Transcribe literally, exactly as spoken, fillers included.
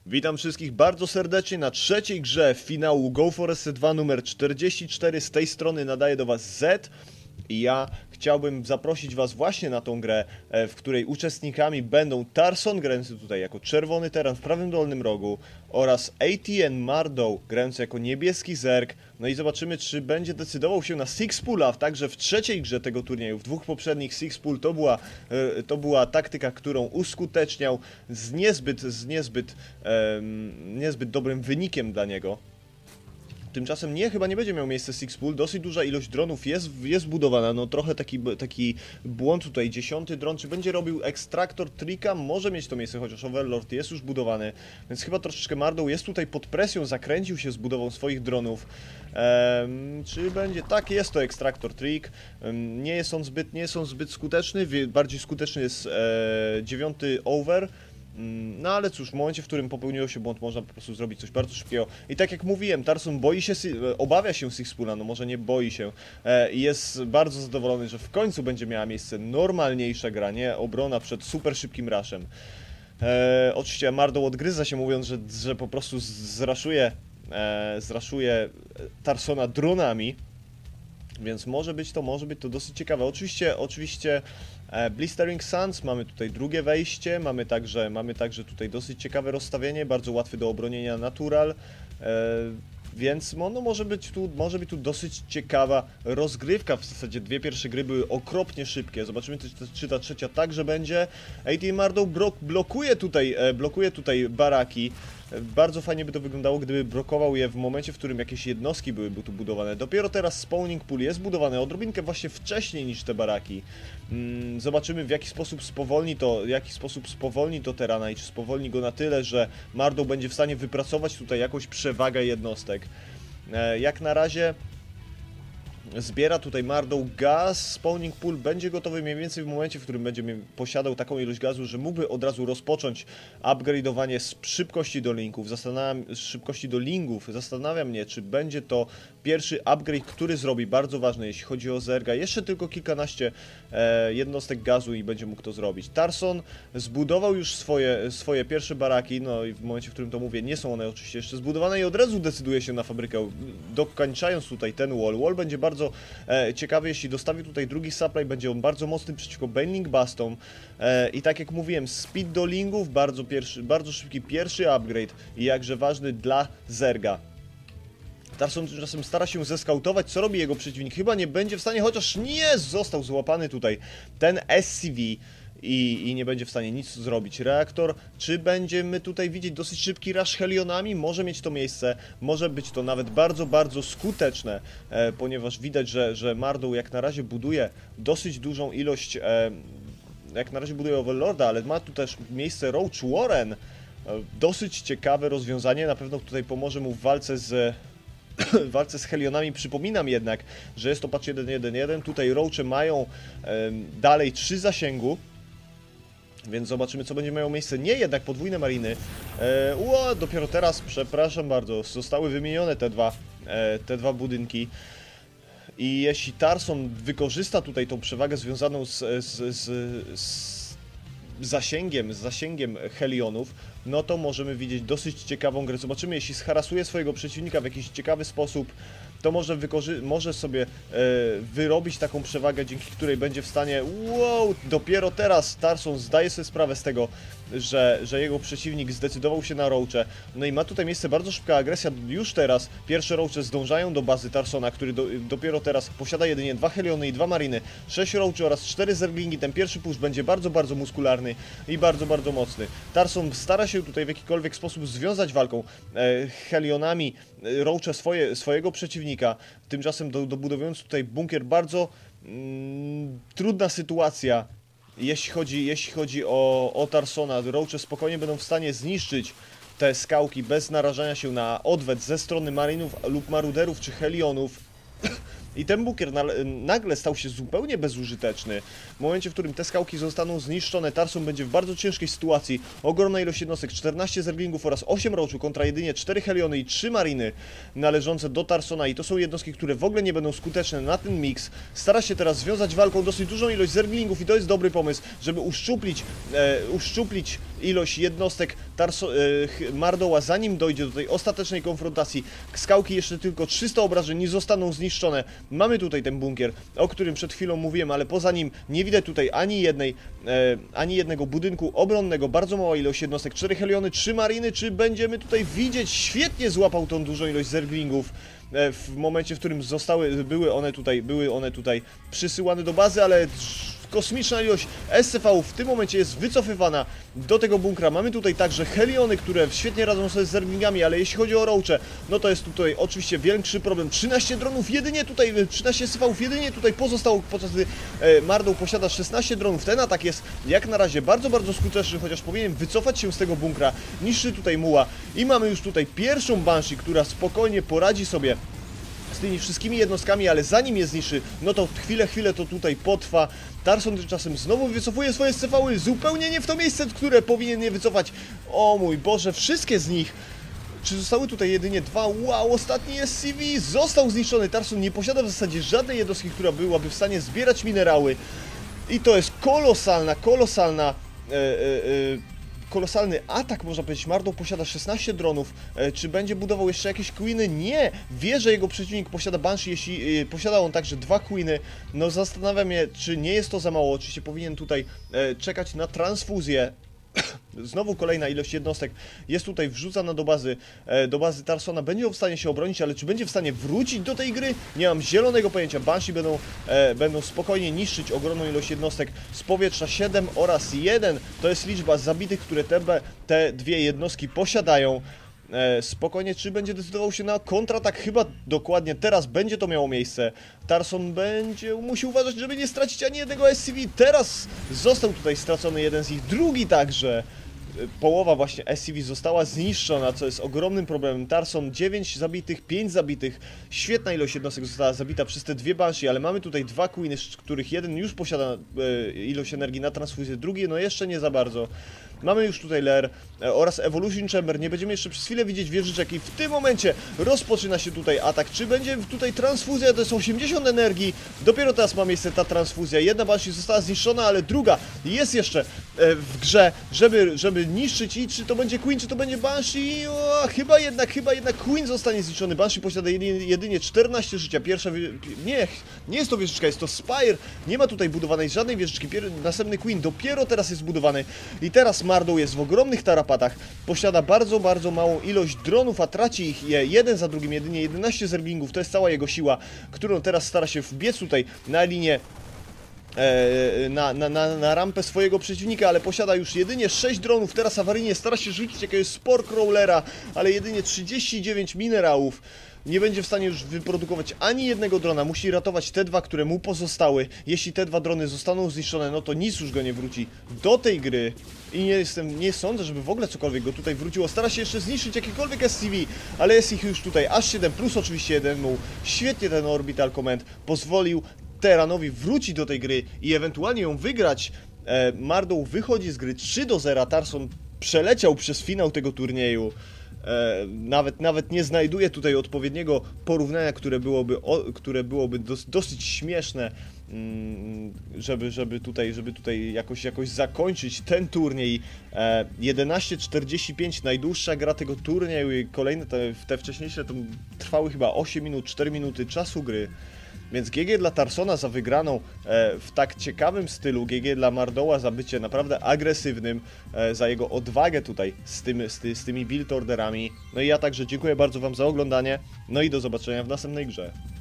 Witam wszystkich bardzo serdecznie na trzeciej grze finału Go Forest dwa numer czterdzieści cztery. Z tej strony nadaje do Was Z i ja chciałbym zaprosić Was właśnie na tą grę, w której uczestnikami będą Tarson, grający tutaj jako czerwony teren w prawym dolnym rogu, oraz A T N Mardow, grający jako niebieski zerg. No i zobaczymy, czy będzie decydował się na Six Pulla, także w trzeciej grze tego turnieju. W dwóch poprzednich Six Pull to była, to była taktyka, którą uskuteczniał z niezbyt, z niezbyt, um, niezbyt dobrym wynikiem dla niego. Tymczasem nie, chyba nie będzie miał miejsca Six Pull. Dosyć duża ilość dronów jest, jest budowana, no trochę taki, taki błąd tutaj. Dziesiąty dron, czy będzie robił ekstraktor trika? Może mieć to miejsce, chociaż Overlord jest już budowany, więc chyba troszeczkę Mardow jest tutaj pod presją, zakręcił się z budową swoich dronów. Ehm, czy będzie? Tak, jest to ekstraktor trik. Ehm, nie jest on zbyt, nie jest on zbyt skuteczny, bardziej skuteczny jest e, dziewiąty over. No ale cóż, w momencie, w którym popełniło się błąd, można po prostu zrobić coś bardzo szybkiego. I tak jak mówiłem, Tarson boi się, obawia się Six Pulla, no może nie boi się. I jest bardzo zadowolony, że w końcu będzie miała miejsce normalniejsza gra, nie obrona przed super szybkim rushem. E, oczywiście Mardow odgryza się, mówiąc, że, że po prostu zraszuje, e, zraszuje Tarsona dronami. Więc może być to, może być to dosyć ciekawe. Oczywiście, oczywiście e, Blistering Suns, mamy tutaj drugie wejście, mamy także, mamy także tutaj dosyć ciekawe rozstawienie, bardzo łatwy do obronienia natural, e, więc no, może, być tu, może być tu dosyć ciekawa rozgrywka. W zasadzie dwie pierwsze gry były okropnie szybkie. Zobaczymy, czy ta trzecia także będzie. A T N Mardow blokuje tutaj, e, blokuje tutaj baraki. Bardzo fajnie by to wyglądało, gdyby blokował je w momencie, w którym jakieś jednostki byłyby tu budowane. Dopiero teraz spawning pool jest budowany odrobinkę właśnie wcześniej niż te baraki. Zobaczymy, w jaki sposób spowolni to, w jaki sposób spowolni to Terana i czy spowolni go na tyle, że Mardow będzie w stanie wypracować tutaj jakąś przewagę jednostek. Jak na razie zbiera tutaj Mardow gaz, spawning pool będzie gotowy mniej więcej w momencie, w którym będzie posiadał taką ilość gazu, że mógłby od razu rozpocząć upgrade'owanie z szybkości do linków, zastanawiam, z szybkości do lingów. Zastanawiam mnie, czy będzie to pierwszy upgrade, który zrobi, bardzo ważny, jeśli chodzi o zerga. Jeszcze tylko kilkanaście e, jednostek gazu i będzie mógł to zrobić. Tarson zbudował już swoje, swoje pierwsze baraki, no i w momencie, w którym to mówię, nie są one oczywiście jeszcze zbudowane i od razu decyduje się na fabrykę, dokończając tutaj ten wall. Wall będzie bardzo e, ciekawy, jeśli dostawi tutaj drugi supply, będzie on bardzo mocny przeciwko Baneling Bastom e, i tak jak mówiłem, speed do lingów, bardzo, pierwszy, bardzo szybki pierwszy upgrade i jakże ważny dla zerga. Tarson tymczasem stara się zeskautować, co robi jego przeciwnik. Chyba nie będzie w stanie, chociaż nie został złapany tutaj ten S C V i, i nie będzie w stanie nic zrobić. Reaktor, czy będziemy tutaj widzieć dosyć szybki rush Helionami? Może mieć to miejsce, może być to nawet bardzo, bardzo skuteczne, e, ponieważ widać, że, że Mardow jak na razie buduje dosyć dużą ilość, e, jak na razie buduje Overlorda, ale ma tu też miejsce Roach Warren. E, dosyć ciekawe rozwiązanie, na pewno tutaj pomoże mu w walce z... w walce z Helionami. Przypominam jednak, że jest to patch jeden jeden jeden, tutaj Roache mają e, dalej trzy zasięgu, więc zobaczymy, co będzie miało miejsce. Nie, jednak podwójne mariny. E, ło, dopiero teraz, przepraszam bardzo, zostały wymienione te dwa, e, te dwa budynki. I jeśli Tarson wykorzysta tutaj tą przewagę związaną z, z, z, z zasięgiem, z zasięgiem Helionów, no to możemy widzieć dosyć ciekawą grę. Zobaczymy, jeśli zharasuje swojego przeciwnika w jakiś ciekawy sposób, to może, może sobie e, wyrobić taką przewagę, dzięki której będzie w stanie... Wow! Dopiero teraz Tarson zdaje sobie sprawę z tego, że, że jego przeciwnik zdecydował się na Roache. No i ma tutaj miejsce bardzo szybka agresja. Już teraz pierwsze Roache zdążają do bazy Tarsona, który do, dopiero teraz posiada jedynie dwa Heliony i dwa Mariny, sześć Roache oraz cztery Zerglingi. Ten pierwszy push będzie bardzo, bardzo muskularny i bardzo, bardzo mocny. Tarson stara się tutaj w jakikolwiek sposób związać walką e, Helionami Roache swoje, swojego przeciwnika. Tymczasem do, dobudowując tutaj bunkier, bardzo mm, trudna sytuacja, jeśli chodzi, jeśli chodzi o, o Tarsona. Roache spokojnie będą w stanie zniszczyć te skałki bez narażania się na odwet ze strony marinów lub maruderów czy Helionów. I ten bunkier nagle stał się zupełnie bezużyteczny. W momencie, w którym te skałki zostaną zniszczone, Tarson będzie w bardzo ciężkiej sytuacji. Ogromna ilość jednostek, czternaście zerglingów oraz osiem roachu kontra jedynie cztery Heliony i trzy mariny należące do Tarsona. I to są jednostki, które w ogóle nie będą skuteczne na ten miks. Stara się teraz związać walką dosyć dużą ilość zerglingów i to jest dobry pomysł, żeby uszczuplić, e, uszczuplić ilość jednostek Tarso, y, Mardoła, zanim dojdzie do tej ostatecznej konfrontacji. Skałki jeszcze tylko trzysta obrażeń nie zostaną zniszczone. Mamy tutaj ten bunkier, o którym przed chwilą mówiłem, ale poza nim nie widać tutaj ani jednej, e, ani jednego budynku obronnego. Bardzo mała ilość jednostek, cztery heliony, trzy mariny. Czy będziemy tutaj widzieć? Świetnie złapał tą dużą ilość zerglingów e, w momencie, w którym zostały, były one tutaj, były one tutaj przysyłane do bazy, ale kosmiczna ilość S C V w tym momencie jest wycofywana do tego bunkra. Mamy tutaj także heliony, które świetnie radzą sobie z zerglingami, ale jeśli chodzi o roache, no to jest tutaj oczywiście większy problem. trzynaście dronów jedynie tutaj, trzynaście S C V jedynie tutaj pozostało, podczas gdy e, Mardoł posiada szesnaście dronów. Ten atak jest jak na razie bardzo, bardzo skuteczny, chociaż powinien wycofać się z tego bunkra. Niszczy tutaj muła i mamy już tutaj pierwszą Banshee, która spokojnie poradzi sobie z tymi wszystkimi jednostkami, ale zanim je zniszczy, no to chwilę, chwilę to tutaj potrwa. Tarson tymczasem znowu wycofuje swoje S C V-y, zupełnie nie w to miejsce, które powinien je wycofać. O mój Boże, wszystkie z nich. Czy zostały tutaj jedynie dwa? Wow, ostatni S C V został zniszczony. Tarson nie posiada w zasadzie żadnej jednostki, która byłaby w stanie zbierać minerały. I to jest kolosalna, kolosalna... E, e, e, kolosalny atak, można powiedzieć. Mardoł posiada szesnaście dronów. E, czy będzie budował jeszcze jakieś queeny? Nie! Wie, że jego przeciwnik posiada Banshee, jeśli e, posiada on także dwa queeny. No zastanawiam się, czy nie jest to za mało. Oczywiście powinien tutaj e, czekać na transfuzję. Znowu kolejna ilość jednostek jest tutaj wrzucana do bazy, e, do bazy Tarsona. Będzie w stanie się obronić, ale czy będzie w stanie wrócić do tej gry? Nie mam zielonego pojęcia. Banshee będą, e, będą spokojnie niszczyć ogromną ilość jednostek z powietrza. siedem oraz jeden to jest liczba zabitych, które te, te dwie jednostki posiadają. E, spokojnie, czy będzie decydował się na kontratak? Chyba dokładnie teraz będzie to miało miejsce. Tarson będzie musi uważać, żeby nie stracić ani jednego S C V. Teraz został tutaj stracony jeden z ich, drugi także. Połowa właśnie S C V została zniszczona, co jest ogromnym problemem. Tarson dziewięć zabitych, pięć zabitych. Świetna ilość jednostek została zabita przez te dwie Banshee, ale mamy tutaj dwa Queeny, z których jeden już posiada e, ilość energii na transfuzję, drugi no jeszcze nie za bardzo. Mamy już tutaj Lair e, oraz Evolution Chamber. Nie będziemy jeszcze przez chwilę widzieć wieżyczek i w tym momencie rozpoczyna się tutaj atak. Czy będzie tutaj transfuzja? To jest osiemdziesiąt energii. Dopiero teraz ma miejsce ta transfuzja. Jedna Banshee została zniszczona, ale druga jest jeszcze e, w grze, żeby, żeby niszczyć. I czy to będzie Queen, czy to będzie Banshee? O, chyba jednak, chyba jednak Queen zostanie zniszczony. Banshee posiada jedynie, jedynie czternaście życia. Pierwsza, nie, nie jest to wieżyczka, jest to Spire. Nie ma tutaj budowanej żadnej wieżyczki. Pier następny Queen dopiero teraz jest budowany. I teraz Mardoł jest w ogromnych tarapatach. Posiada bardzo, bardzo małą ilość dronów, a traci ich je jeden za drugim. Jedynie jedenaście zerglingów. To jest cała jego siła, którą teraz stara się wbiec tutaj na linię, Na, na, na, na rampę swojego przeciwnika, ale posiada już jedynie sześć dronów. Teraz awaryjnie stara się rzucić jakiegoś spore crawlera, ale jedynie trzydzieści dziewięć minerałów. Nie będzie w stanie już wyprodukować ani jednego drona. Musi ratować te dwa, które mu pozostały. Jeśli te dwa drony zostaną zniszczone, no to nic już go nie wróci do tej gry. I nie jestem, nie sądzę, żeby w ogóle cokolwiek go tutaj wróciło. Stara się jeszcze zniszczyć jakiekolwiek S C V, ale jest ich już tutaj aż siedem, plus oczywiście jeden muł. Świetnie ten Orbital Command pozwolił Terranowi wrócić do tej gry i ewentualnie ją wygrać. E, Mardoł wychodzi z gry trzy do zera. Tarson przeleciał przez finał tego turnieju. E, nawet, nawet nie znajduje tutaj odpowiedniego porównania, które byłoby, o, które byłoby dos, dosyć śmieszne, mm, żeby, żeby, tutaj, żeby tutaj jakoś, jakoś zakończyć ten turniej. E, jedenaście czterdzieści pięć, najdłuższa gra tego turnieju i kolejne te, te wcześniejsze to trwały chyba osiem minut, cztery minuty czasu gry. Więc G G dla Tarsona za wygraną e, w tak ciekawym stylu, G G dla Mardoła za bycie naprawdę agresywnym, e, za jego odwagę tutaj z, tym, z, ty, z tymi build orderami. No i ja także dziękuję bardzo wam za oglądanie, no i do zobaczenia w następnej grze.